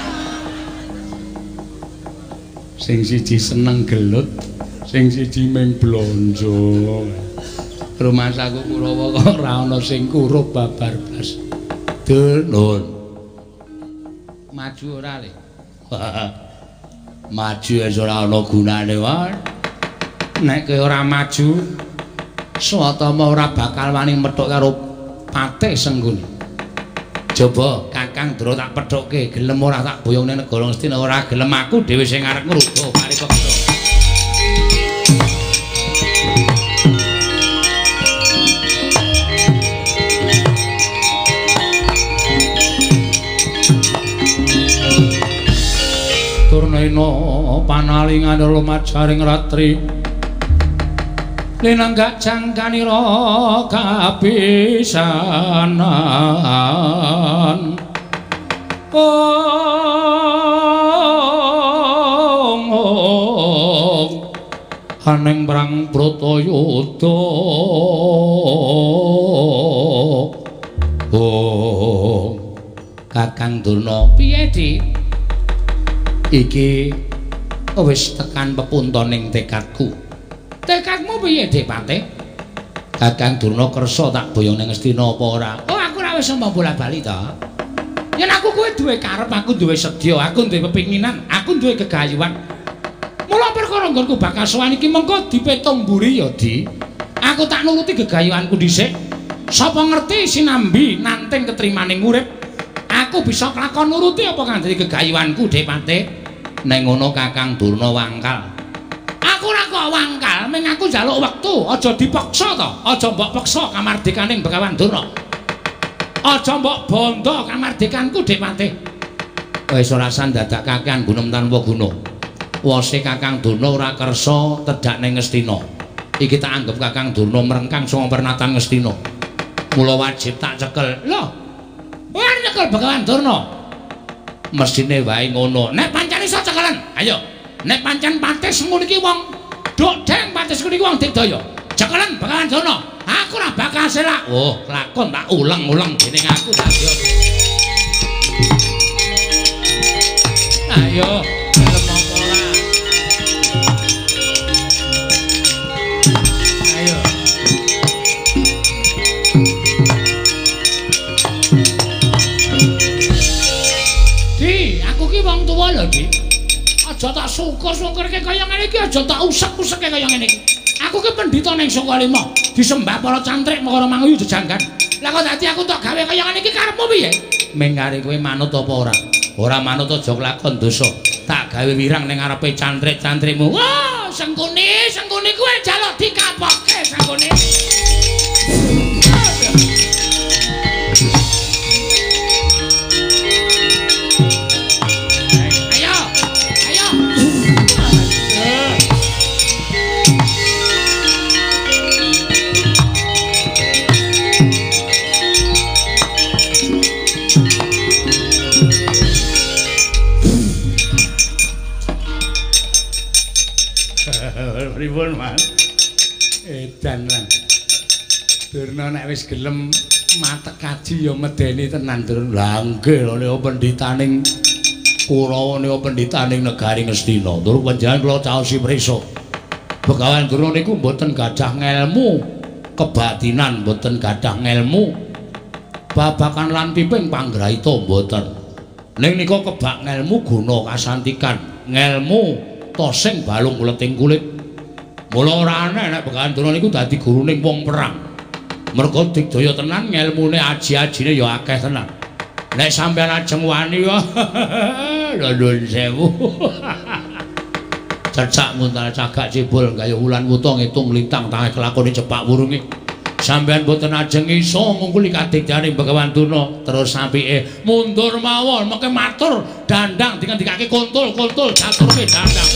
Sing siji seneng gelut, sing siji meng blonjo. Rumangsaku Kurawa kok ora ana sing kurup babar blas. Dul, nun. Maju ora le? Maju wis ora ana gunane wae. Nek kowe ora maju, Swatama ora bakal wani methuk karo Patih Sengguni. Coba Kakang Dra tak pethukke, gelem ora tak boyongne negara Ngastina, ora gelem aku dhewe sing arep ngruga paripeksa. Turnena panalingan lumajaring ratri linanggak jangkanira kapisanan ong ong haneng perang Bratayuda ong Kakang Durna piye Dik iki wis tekan pepuntoning tekadku. Tekadmu piye, Dik Patih? Kakang Durna kersa tak boyong ning Ngastina apa ora? Oh, aku ora wis omong bola-bali to. Yen aku kowe duwe karep, aku duwe sedya, aku duwe pepinginan, aku duwe gegayuhan. Mula perkara nggonku bakal sowan iki mengko dipetung mburi ya, Di. Aku tak nuruti gegayuhanku dhisik. Sapa ngerti sinambi nanting ketrimaning urip, aku bisa kelakon nuruti apa kang dadi gegayuhanku, Dik Patih. Ning ngono Kakang Durna wangkal. Aku ora kok wangkal, ming aku njaluk wektu, aja dipaksa to. Aja mbok peksa kamardikaning Begawan Durna. Aja mbok bondo kamardikanku, Dik Patih. Wis ora sandadak kakehan gunem tanpa guna. Wose Kakang Durna ora kersa tedhak ning Ngastina. Iki tak anggap Kakang Durna merengkang sanga pernatan Ngastina. Mula wajib tak cekel. Lho. Ora nyekel Begawan Durna. Mesine wae ngono. Nek pancen iso cekelen, ayo. Nek pancen Patih Sengguni iki wong dodeng, Patih Sengguni iki wong digdaya. Cekelen Begawan Durna. Aku ora bakal selak. Oh, lakon tak uleng-uleng dening aku dadi. Ayo, gelem apa ora? Ayo. Di, aku ki wong tuwa lho, Di. Aja tak syukur-syukurke kaya ngene iki, aja tak usek-useke kaya ngene iki. Aku ki pendhita ning Sukalima, disembah para cantrik Mekara Manguyu jejanggan. Lah kok dadi aku tok gawe kaya ngene iki karepmu piye? Mengare kowe manut apa ora? Ora manut aja lakon dosa. Tak gawe wirang ning ngarepe cantrik-cantrikmu. Wah, Sengguni, Sengguni kowe jaluk dikapokke, Sengguni. Pripun, Mas? Edan lan. Durna nek wis gelem matek kaji ya medeni tenan, Durna. Lah nggih lho nek pendhitaning Kurawa nek pendhitaning negari Ngastina. Tur panjenengan kula caosi prisa. Begawan Durna niku mboten gadah ngelmu kebatinan, mboten gadah ngelmu babakan lan piping panggraita mboten. Ning nika kebak ngelmu guna kasantikan, ngelmu tosing balung kuleting kulit. Mula ora aneh nek Begawan Durna niku dadi guruning wong perang. Merga digdaya tenan, ngelmune aji-ajine ya akeh tenan. Nek sampeyan ajeng wani ya nuwun sewu. Cecak muntal cagak cebul kaya wulan wuta ngitung lintang tangih kelakone cepak wurunge. Sampeyan boten ajeng iso ngungkuli kadigdaning Begawan Durna, terus sampike mundur mawon mengke matur dandang dikandikake kontul-kontul caturke dandang.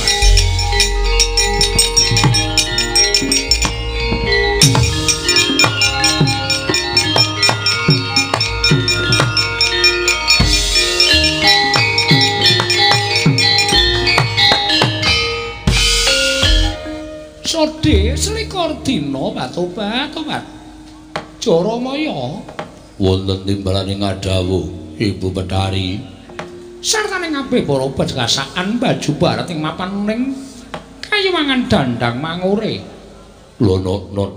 Sode selikur dina patobat tobat Jaramaya wonten timbalaning ngadhawuh Ibu Bedari sartane ngabeh para pejgasakan baju barat ing mapan ning kayuwangan dandang mangure. Lho not not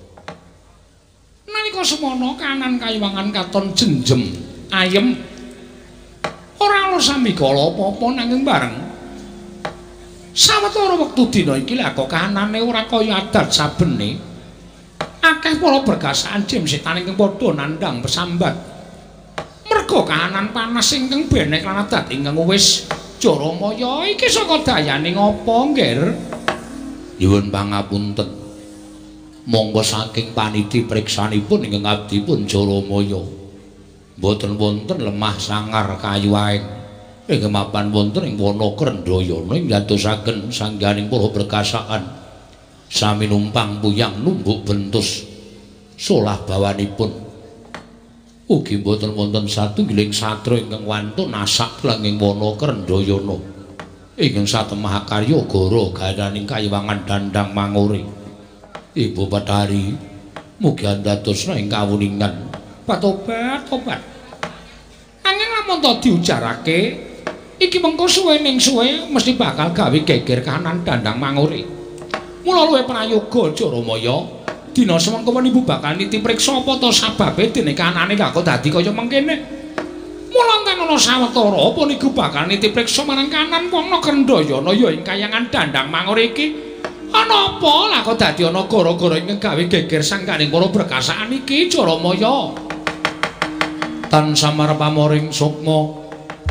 nalika semono kanan kayuwangan katon jenjem ayem ora ana samigala apa-apa nanging bareng Sawetara wektu dina iki lha kok kahanane ora kaya adat sabene. Akeh para bergasaan jim setan ingkang padha nandhang pesambat. Merga kahanan panas ingkang benek lan adat ingkang wis Jaramaya iki saka dayane ngapa, Nggir? Nyuwun pangapunten. Monggo saking paniti priksanipun ingkang abdipun Jaramaya. Mboten wonten lemah sangar kayu aeng. Ingkang mapan wonten ing wana Krendayana ing dadosaken sangganing para berkasaan sami numpang puyang numbuk bentus solah bawanipun. Ugi mboten wonten satunggiling satra ingkang wantun nasak langing wana Krendayana ingkang satemah karya gara gananing kayiwangan Dandang Mangore. Ibu Bathari mugi andadosna ing kawuningan patobat tobat. Anging lamun to diujarake iki mengko suwe ning suwe mesti bakal gawe geger kahanan Dandang Mangore. Mula luwih prayoga Jaramaya dina semengko ibu bakal niti priksa apa to sababe dene kanane lha kok dadi kaya mengkene. Mula enten ana sawetara apa niku bakal niti priksa marang kanan wana Krendayana ya ing kayangan Dandang Mangore iki. Ana apa lha kok dadi ana gara-gara ingkang gawe geger sangkaning para berkasaan iki Jaramaya. Tan samar pamoring sukma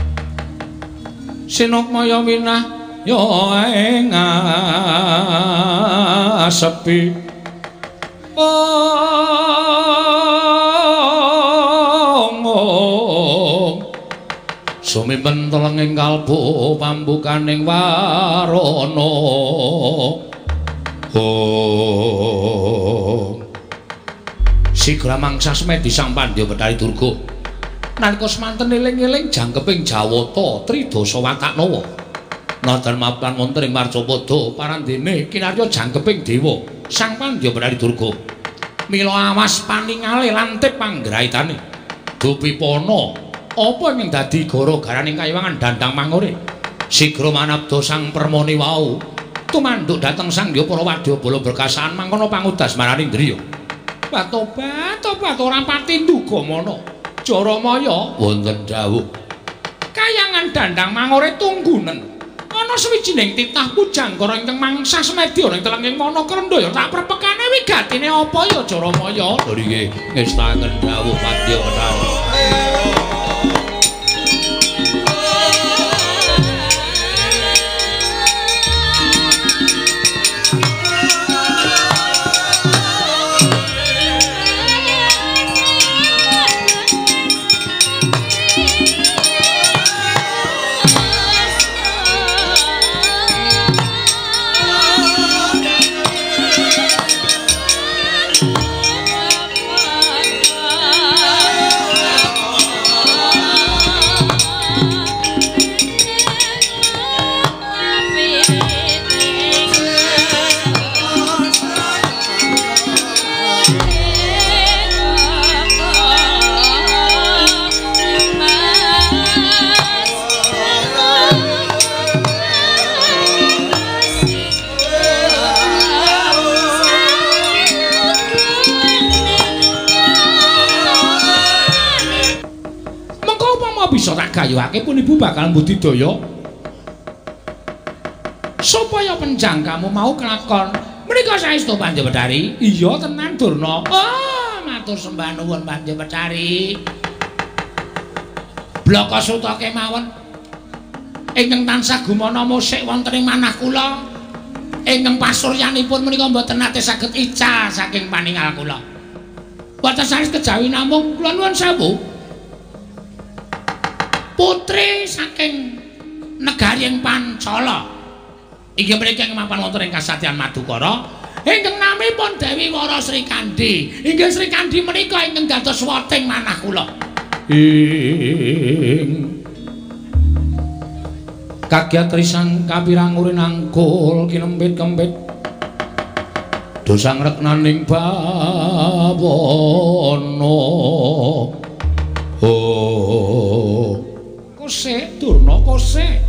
Sinokmaya winah ya ing sepi. Oh, sumimpen telenging kalbu pambukaning warana. Oh, sigra mangsa semedi sang Pandya Bathari Durga. Nalika semanten eling-eling jangkeping Jawata Tridasa Wataknawa. Nadan mapan wonten ing Marcapada parandene kinarya jangkeping dewa Sang Pandya Bathari Durga. Mila awas paningale lantip panggraitane. Dupipana apa ing dadi gara-garaning kayiwangan Dandang Mangore. Sigra manabda sang permoni wau tumanduk dhateng Sang Hyang para wadyabala berkasaan mangkono pangudas marani Indriya. Patobat tobat ora pati ndugamana. Jaramaya wonten dawuh. Kayangan Dandang Mangore tunggunen. Ana sawijining titah pujangkara ingkang mangsa semedi ana ing telenging wana Krendaya. Tak prepekane wigatine apa ya Jaramaya? Lho nggih ngestaken dawuh Pandya Bathari. Gayuhake pun ibu bakal mbudidaya supaya penjangkamu mau kelakon. Menika saestu Pandya Bathari. Iya tenan Durna. Oh, matur sembah nuwun Pandya Bathari. Blaka suta kemawon ingkang tansah gumana musik wonten ing manah kula. Ingkang pasuryanipun menika mboten nate saged ical saking paningal kula. Boten sanes kejawi namung kula nuwun sewu. Putri saking negari ing Pancala inggih menika mapan wonten ing Kasadyan Madukara ingkang namipun Dewi Wara Srikandhi. Inggih Srikandhi menika ingkang dados wating manah kula. Ing kagyat trisang kapirang urin angkul kinempit-kempit dosang reknaning bawana. Oh kose Durna kose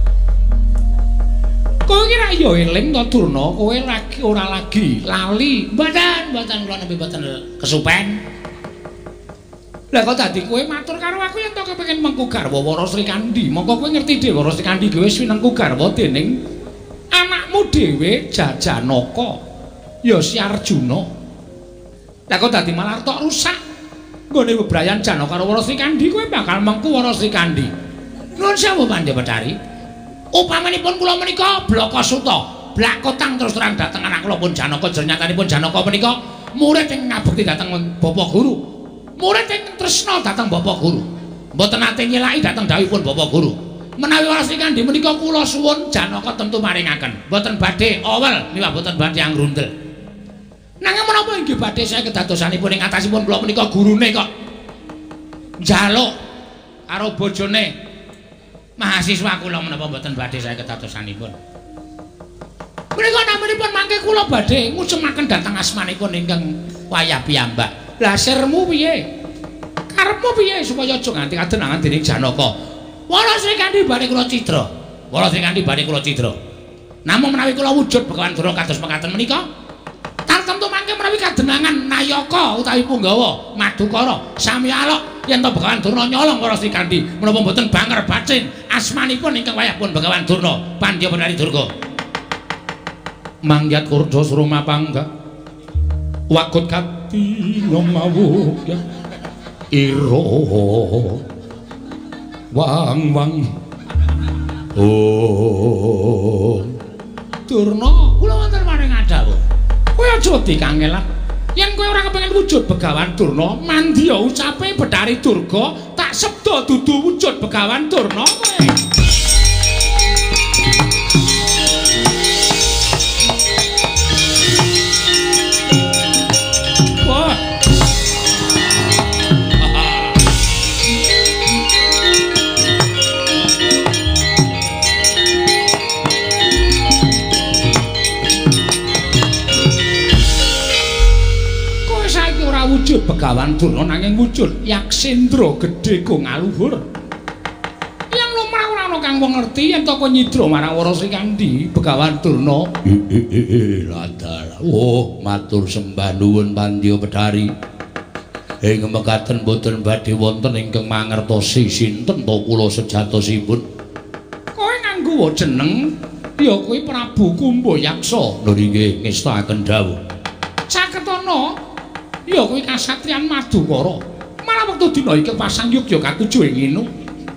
kowe iki ra yo eling to Durna, kowe lagi ora lagi lali mboten mboten kula nembe mboten kesupen. Lah kok dadi kowe matur karo aku yen to kepengin mengku garwa Wara Srikandhi, mongko kowe ngerti dhewe Wara Srikandhi wis winengku garwa dening dhewe Jajanaka ya si Arjuna. Lah kok dadi malah tok rusak. Nggone bebrayan Janaka karo Wara Srikandhi kowe bakal mengku Wara Srikandhi. Nuwun sewu Pandya Betari. Upamanipun kula menika Blaka Suta, Blak Kotang terus terang dhateng anak kula pun Janaka jernyatanipun Janaka menika murid ing ngabekti dhateng Bapak Guru. Murid ing tresna dhateng Bapak Guru. Mboten nate nyelaki dhateng dawuhipun Bapak Guru. Menawi Wara Srikandhi menika kula suwun Janaka tentu maringaken. Mboten badhe owel niku mboten badhe angrundel. Nanging menapa inggih badhe saya kedadosanipun ing atasipun kula menika gurune kok njaluk karo bojone mahasiswa kula menapa mboten badhe saya kedadosanipun. Menika namanipun mangke kula badhe ngusemaken dhateng asmanipun ingkang wayah piyambak. Lah sirmu piye? Karepmu piye supaya aja nganti kadenangan dening Janaka? Wara Srikandhi badhe kula cidra. Wara Srikandhi badhe kula cidra. Namung menawi kula wujud Begawan Durna kados mekaten menika, tartemtu mangke menawi kadenangan Nayaka utawi Punggawa Madukara sami alok yen to Begawan Durna nyolong Wara Srikandhi menapa mboten banger bacin asmanipun ingkang wayahipun Begawan Durna Pandya Betari Durga. Mangyat kurda suruma pangga wakut kati nomawuya iro wang wang oh Durna kula wonten maring adhawu kowe aja dikangelan yen kowe ora kepengin wujud Begawan Durna mandya ucape Betari Durga tak sebda dudu wujud Begawan Durna kowe. Wujud Begawan Durna nanging wujud Yaksendra gedhe go ngaluhur. Yang lumrah ora ana kang ngerti yen to kok nyidra marang Wara Srikandhi Begawan Durna. Ladal. Oh, matur sembah nuwun Pandya Betari. Ing mekaten boten badhe wonten ingkang mangertosi sinten to kula sejatosipun. Kowe nganggo jeneng ya kowe Prabu Kumbayaksa. Lho nggih ngestakaken dawuh. Caketana ya kuwi kasatriyan Madukara. Malah wektu dina iki pasang Yogya katujuh ing nginu.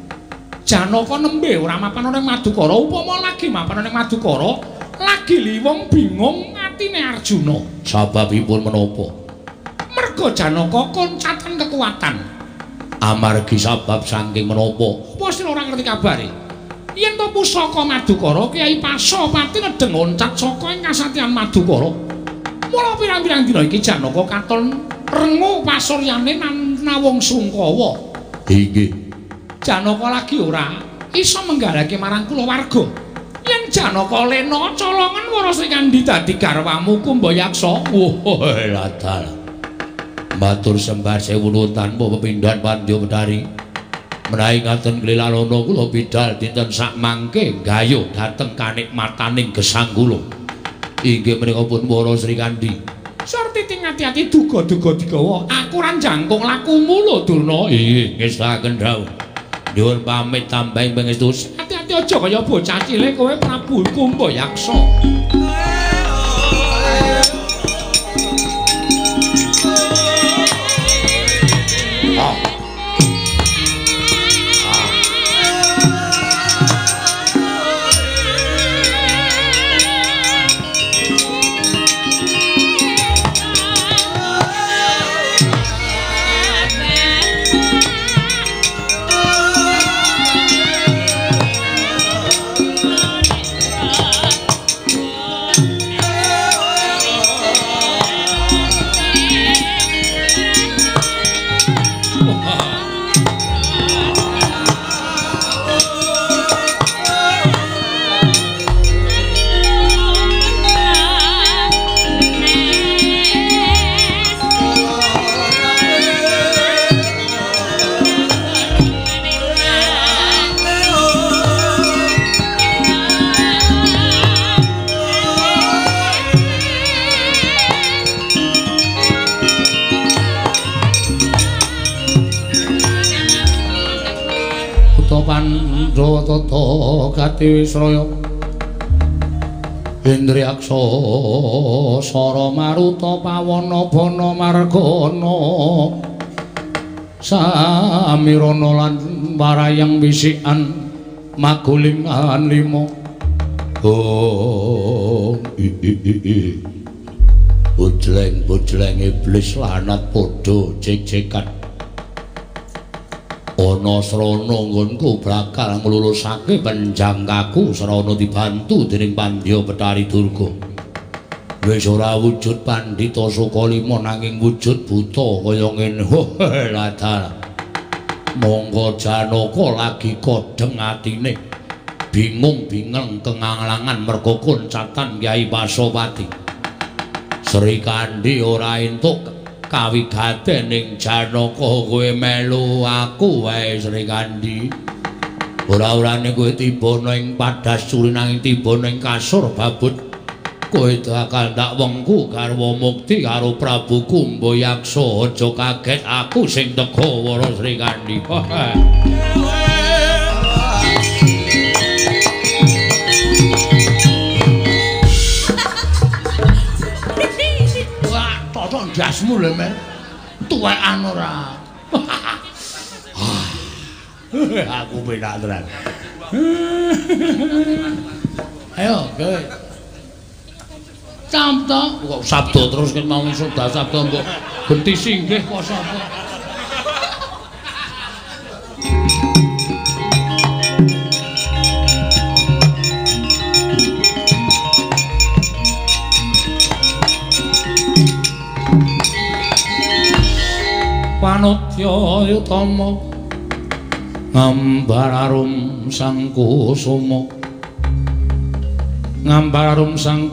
Janaka nembe ora mapan ning Madukara, upama lagi mapan ning Madukara, lagi liwong bingung atine Arjuna. Sababipun menapa? Merga Janaka koncatan kekuatan. Amargi sabab saking menapa? Apa sira ora ngerti kabare? Yen to pusaka Madukara, Kyai Pasopati nedeng oncat saka ing kasatriyan Madukara. Mula pirang-pirang dina iki Janaka katon rengu pasuryane nawung Sungkawa. Inggih. Janaka lagi ora iso menggalake marang kulawarga. Yen Janaka lena colongan Wara Srikandhi dadi garwamu Kumbayaksa. Wah, ladal. Matur sembah sewu nuwun tanpa pepindhan Pandya Betari. Menawi ngaten Klilalana kula bidhal dinten sak mangke gayuh dhateng kanikmataning gesang kula. Inggih menika pun Wara Srikandhi. Sarti ting ati-ati duga-duga digawa. Aku ora njangkung lakumu lho Durna. Inggih, ngestakaken dawuh. Nyuwun pamit tambahing pangestu. Ati-ati aja kaya bocah cilik kowe Prabu Kumbayaksa. Tata Katiwisraya Indriyaksa Sara Maruta Pawana Bana Margana Samirana lan Warayang Wisikan Magulingan lima. Oh i i i i bujleng-bujleng iblis lanat padha cek-cekan. Ana srana nggonku bakal nglulusake penjangkaku srana dibantu dening Pandya Betari Durga. Wis ora wujud Pandhita Sukalima nanging wujud buta kaya ngene. Ladal. Monggo Janaka lagi kodheng atine. Bingung-bingung kenganglangan merga koncatan Kyai Pasopati. Sri Kandi ora entuk kawigaten ning Janaka kowe melu aku wae Sri Kandi. Ora-orane kowe tiba ning Padasuri nanging tiba ning kasur babut. Kowe bakal tak wengku garwa mukti karo Prabu Kumbayaksa. Aja kaget aku sing teka Wara Sri Kandi. Dasmu lho men tuwekan ora. Aku penak tenan. Ayo kowe Sabda kok sabda terus ken mau sabda sabda mbok genti singgih kok sapa. Panutya utama ngambararum sang kusuma ngambararum sang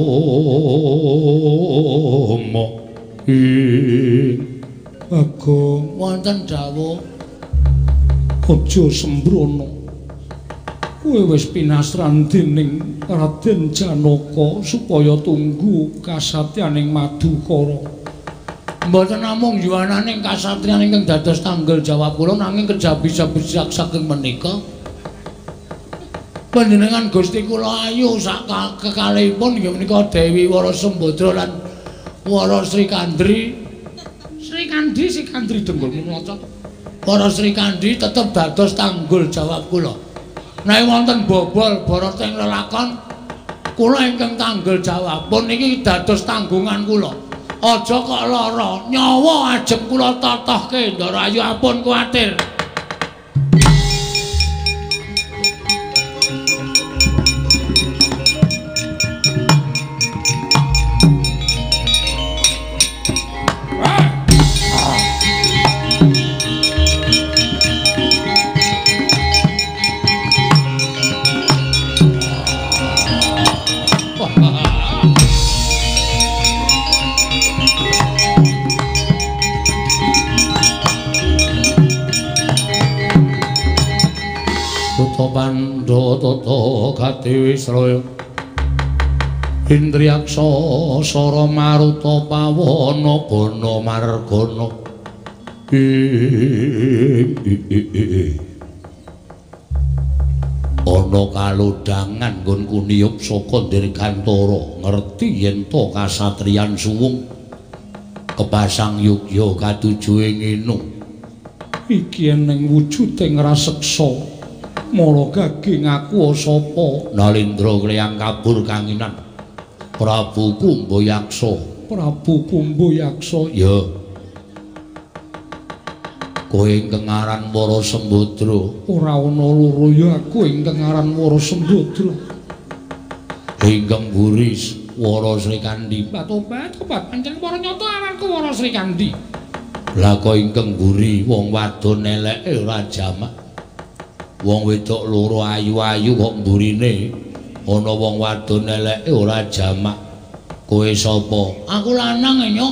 kusuma ing Bagong wonten dawuh aja sembrono kowe wis pinasran dening Raden Janaka supaya tunggu kasatyaning Madukara. Mboten namung yuwananing kasatriyan ingkang dados tanggal jawab kula nanging kejabi-jabi saking menika panjenengan Gusti kula ayu sak kekalihipun inggih menika Dewi Wara Sembadra lan Wara Sri Kandri. Sri Kandi Sri Kandri denggul maca. Wara Sri Kandi tetep dados tanggul jawab kula. Nek wonten bobol barata ing lelakon kula ingkang tanggul jawab pun niki dados tanggungan kula. Aja kok lara, nyawa ajeng kula totohke Ndarayu ampun kuwatir. Pandhata Gati Wisraya Indriyaksa Sara Maruta Pawana Bana Margana ana kalodhangan nggonku niyup saka Dirgantara ngerti yen to kasatriyan suwung kepasang yugya katuju ing inu iki ning wujuding raseksa mara gaging aku sapa Nalindra Klyang kabur kanginan Prabu Kumbayaksa. Prabu Kumbayaksa ya kowe ingkang aran Wara Sembadra. Ora ana loro ya aku ingkang aran Wara Sembadra. Ingkang buris Wara Sri Kandi. Batobat obat pancen para nyata aranku Wara Sri Kandi. Lah kok ingkang buri wong wadon eleke ora jamak. Wong wedok loro ayu-ayu kok mburine ana wong wadon eleke ora jamak. Kowe sapa? Aku lanang nyok.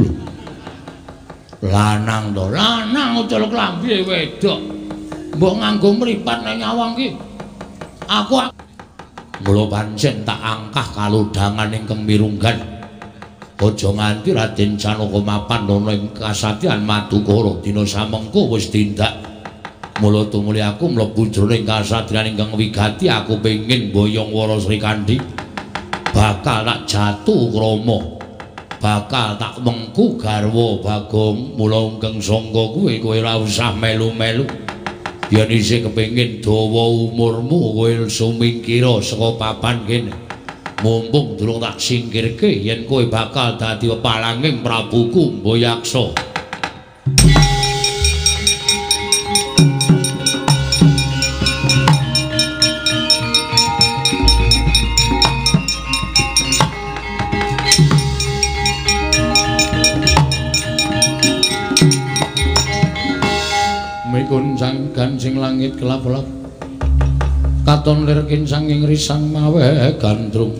Lanang to, lanang ucul klambi wedok. Mbok nganggo mripat nang nyawang ki. Aku mula pancen tak angkah kalodhangan ingkang mirunggan. Aja nganti Raden Janaka mapan ana ing kasatyan Madukara dina samengko wis tindak. Mula tumuli aku mlebu jroning kasatriyan ingkang wigati aku pengin boyong Wara Sri Kandi. bakal tak jatuh krama bakal tak mengku garwa Bagong mula keng sangka kuwi kowe ora usah melu-melu yen isih kepengin dawa umurmu kowe sumingkira saka papan kene mumpung durung tak singkirke yen kowe bakal dadi palanging Prabu Kumbayaksa. Mikun sang gancing langit kelap-kelap katon lirkin sanging risang mawe gandrung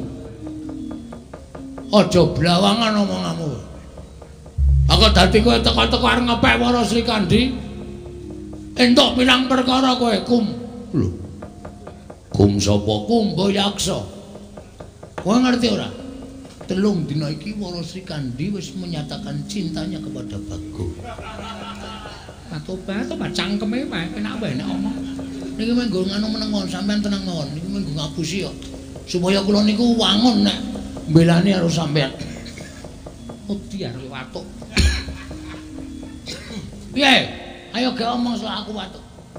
aja blawangan omonganmu aku dadi kowe teko-teko arep ngepek para Sri Kandi entuk pilang perkara kowe kum lho kum sapa Kumbayaksa kowe ngerti ora telung dina iki para Sri Kandi wis menyatakan cintanya kepada Bagong. Tobat, tobat cangkeme wae enak wae nek omong. Niki menggo nganu menengon sampean tenang mawon. Niki menggo ngapusi kok. Supaya kula niku wangun nek mbelani karo sampean. Wedi arep watuk. Piye? Ayo ge omong soal aku watuk.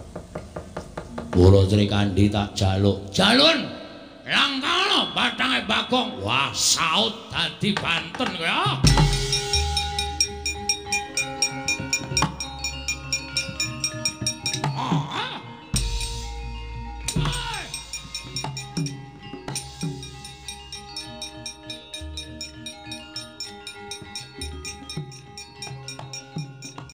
Para Sri Kandi tak jaluk. Jalun. Langkana batange Bagong. Wah, saut dadi Banten kowe.